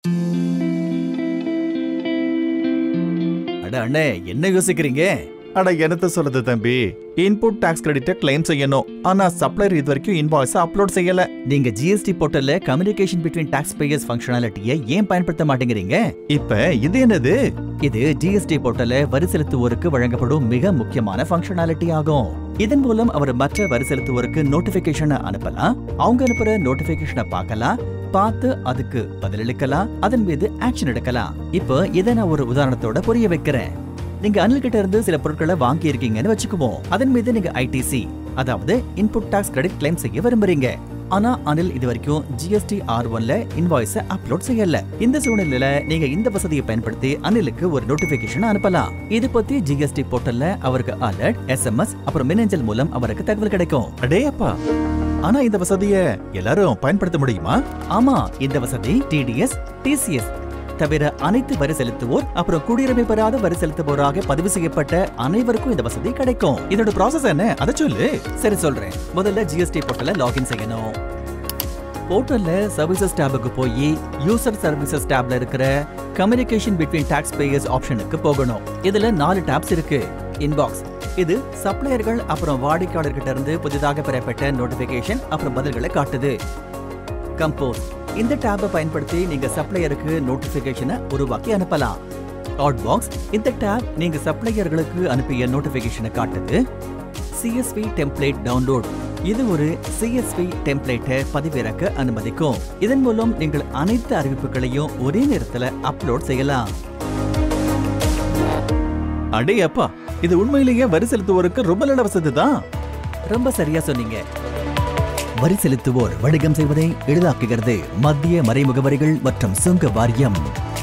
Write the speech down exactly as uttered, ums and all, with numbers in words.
அட அண்ணே, என்ன யோசிக்கிறீங்க? அட என்னத்த சொல்றது தம்பி, இன்புட் டாக்ஸ் கிரெடிட்டை கிளைம் செய்யணும். ஆனா சப்ளையர் இது வரைக்கும் இன்வாய்ஸ் அப்லோட் செய்யல. நீங்க ஜிஎஸ்டி போர்ட்டல்ல கம்யூனிகேஷன் பிட்வீன் டாக்ஸ் பேயர்ஸ் ஃபங்க்ஷனாலிட்டியை ஏன் பயன்படுத்த மாட்டேங்கிறீங்க? இப்ப இது என்னது? இது ஜிஎஸ்டி போர்ட்டல்ல வரி செலுத்துவோருக்கு வழங்கப்படும் மிக முக்கியமான ஃபங்க்ஷனாலிட்டி ஆகும். இதன் மூலம் அவர் மற்ற வரி செலுத்துவோருக்கு நோட்டிபிகேஷனை அனுப்பலாம், அவங்க அனுப்புற நோட்டிபிகேஷனை பார்க்கலாம், பார்த்து அதுக்கு பதிலளிக்கலாம், அதன் மீது ஆக்ஷன் எடுக்கலாம். இப்போ இதை நான் ஒரு உதாரணத்தோட புரிய வைக்கிறேன். நீங்க அனில் கிட்ட இருந்து சில பொருட்களை வாங்கி இருக்கீங்கன்னு வச்சுக்குவோம். அதன் மீது நீங்க ஐடிசி, அதாவது இன்புட் டாக்ஸ் கிரெடிட் கிளைம் செய்ய விரும்புறீங்க. ஆனா அனில் இது வரைக்கும் ஜிஎஸ்டி ஆர் ஒன்ல இன்வாய்ஸை அப்லோட் செய்யல. இந்த சூழ்நிலையில நீங்க இந்த வசதியை பயன்படுத்தி அனிலுக்கு ஒரு நோட்டிபிகேஷன் அனுப்பலாம். இது பத்தி ஜிஎஸ்டி போர்ட்டல்ல அவருக்கு அலர்ட், எஸ்எம்எஸ் அப்புறம் மின்னஞ்சல் மூலம் அவருக்கு தகவல் கிடைக்கும். அடேப்பா, ஆனா இந்த வசதியை எல்லாரும் பயன்படுத்த முடியுமா? ஆமா, இந்த வசதி டிடிஎஸ், டிசிஎஸ் தவிர அனைத்து வரி செலுத்துவோர் அப்புறம் குடியுரிமை பெறாத வரி செலுத்துவோராக பதிவு செய்யப்பட்ட அனைவருக்கும் இந்த வசதி கிடைக்கும். இதோட ப்ராசஸ் என்ன, அதை சொல்லு. சரி சொல்றேன். முதல்ல ஜிஎஸ்டி போர்ட்டல்ல லாகின் செய்யணும். போர்ட்டல்ல சர்வீசஸ் டேபுக்கு போய் யூசர் சர்வீசஸ் டேப்ல இருக்கிற கம்யூனிகேஷன் பிட்வீன் டாக்ஸ் பேயர்ஸ் ஆப்ஷனுக்கு போகணும். இதுல நாலு டேப்ஸ் இருக்கு. இன்பாக்ஸ், இது சப்ளையர்கள் அப்புறம் வாடிக்கையாளர்கிட்ட இருந்து புதிதாக பெறப்பட்ட நோட்டிபிகேஷன் அப்புறம் பதில்களை காட்டுது. கம்போஸ், இந்த டேபை பயன்படுத்தி நீங்க சப்ளையருக்கு நோட்டிபிகேஷனை உருவாக்கி அனுப்பலாம். அவுட்பாக்ஸ், இந்த டேப் நீங்க சப்ளையர்களுக்கு அனுப்பிய நோட்டிபிகேஷனை காட்டுது. சிஎஸ்வி டெம்ப்ளேட் டவுன்லோட், இது ஒரு சிஎஸ்வி டெம்ப்ளேட்டை பதிவிறக்க அனுமதிக்கும். இதன் மூலம் நீங்கள் அனைத்து அறிவிப்புகளையும் ஒரே நேரத்தில் அப்லோட் செய்யலாம். அடே அப்பா, இது உண்மையிலேயே வரி செலுத்துவோருக்கு ரொம்ப நல்ல வசதி தான். ரொம்ப சரியா சொன்னீங்க. வரி செலுத்துவோர் வணிகம் செய்வதை எளிதாக்குகிறது மத்திய மறைமுக வரிகள் மற்றும் சுங்க வாரியம்.